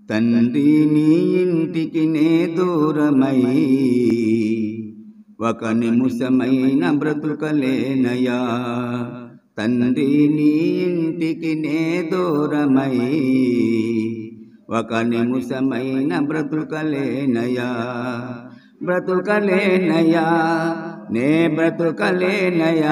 తండ్రి నీ ఇంటికి నే దూరమై ఒక నిమిషమైన బ్రతుకలేనయా తండ్రి నీ ఇంటికి నే దూరమై ఒక నిమిషమైన బ్రతుకలేనయా బ్రతుకలేనయా నే బ్రతుకలేనయా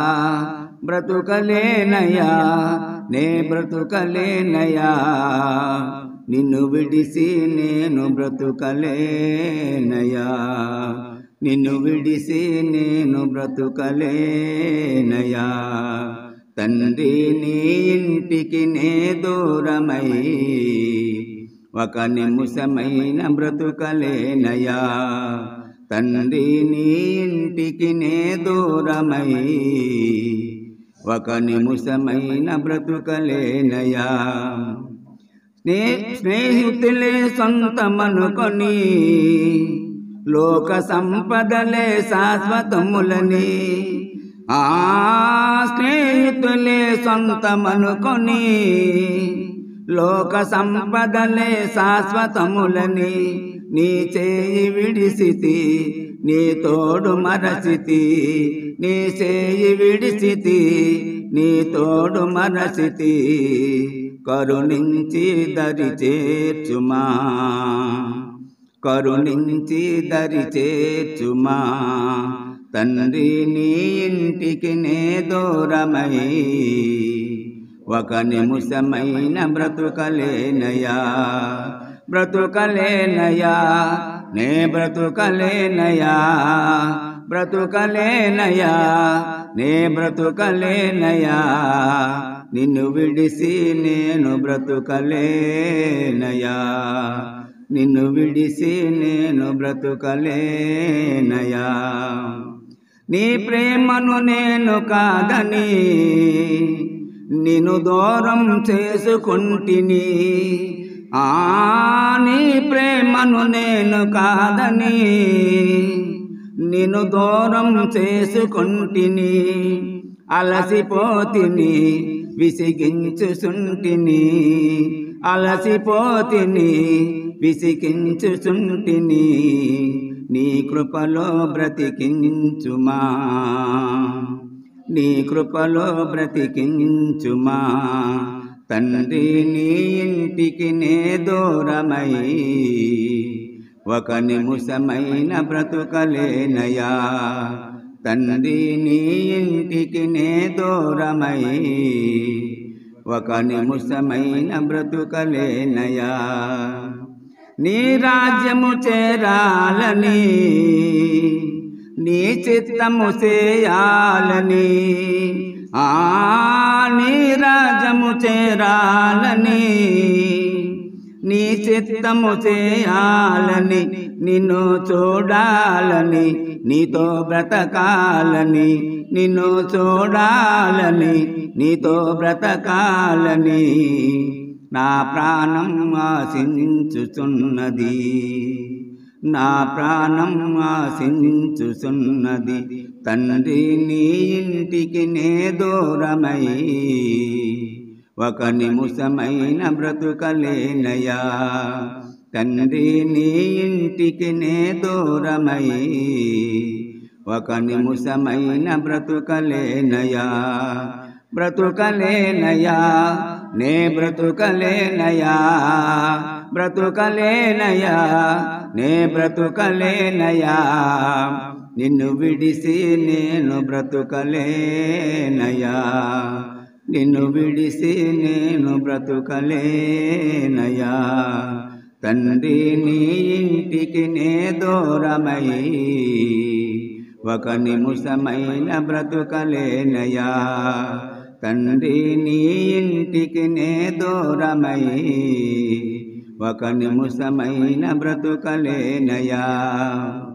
బ్రతుకలేనయా నే బ్రతుకలేనయా నిన్ను విడిసి నేను బ్రతుకలేనయా నిన్ను విడిసి నేను బ్రతుకలేనయా తండ్రి నీ ఇంటికి నే దూరమై ఒక నిమిషమైన బ్రతుకలేనయా తండ్రి నీ ఇంటికి నే దూరమై ఒక నిమిషమైన బ్రతుకలేనయా స్నేహితులే సొంతమనుకొని లోక సంపదలే శాశ్వతములని స్నేహితులే సొంతమనుకొని లోక సంపదలే శాశ్వతములని నీ చేయి విడిసితి నీ తోడు మరచితి నీ చేయి విడిసితి నీ తోడు మరచితి కరుణించి దరి చేర్చుమా కరుణించి దరి చేర్చుమా తండ్రి నీ ఇంటికి నే దూరమై ఒక నిమిషమైన బ్రతుకలేనయా బ్రతుకలేనయా నే బ్రతుకలేనయా బ్రతుకలేనయా నే బ్రతుకలేనయా నిన్ను విడిసి నేను బ్రతుకలేనయా నిన్ను విడిసి నేను బ్రతుకలేనయా నీ ప్రేమను నేను కాదని నిన్ను దూరం చేసుకుంటిని నీ ప్రేమను నేను కాదని నిన్ను దూరం చేసుకుంటిని అలసిపోతిని విసిగించుచుంటిని అలసిపోతిని విసిగించుచుంటిని నీ కృపలో బ్రతికించుమా నీ కృపలో బ్రతికించుమా తండ్రి నీ ఇంటికి నే దూరమై ఒక నిమిషమైన బ్రతుకలేనయా తండ్రి నీ ఇంటికి నే దూరమై ఒక నిమిషమైన బ్రతుకలేనయా నీ రాజ్యము చేరాలని నీ చిత్తము చేయాలని నీ రాజ్యము చేరాలని నీ చిత్తము చేయాలని నిన్ను చూడాలని నీతో బ్రతకాలని నిన్ను చూడాలని నీతో బ్రతకాలని నా ప్రాణం ఆశించుచున్నది నా ప్రాణం ఆశించుచున్నది తండ్రి నీ ఇంటికి నే దూరమై ఒక నిమిషమైన బ్రతుకలేనయా తండ్రి నీ ఇంటికి నే దూరమై ఒక నిమిషమైన బ్రతుకలేనయా బ్రతుకలేనయా నే బ్రతుకలేనయా బ్రతుకలేనయా నే బ్రతుకలేనయా నిన్ను విడిసి నేను బ్రతుకలేనయా నిన్ను విడిసి నేను బ్రతుకలేనయా తండ్రి నీ ఇంటికి నే దూరమై ఒక నిమిషమైన బ్రతుకలేనయా తండ్రి నీ ఇంటికి నే దూరమై ఒక నిమిషమైన బ్రతుకలేనయా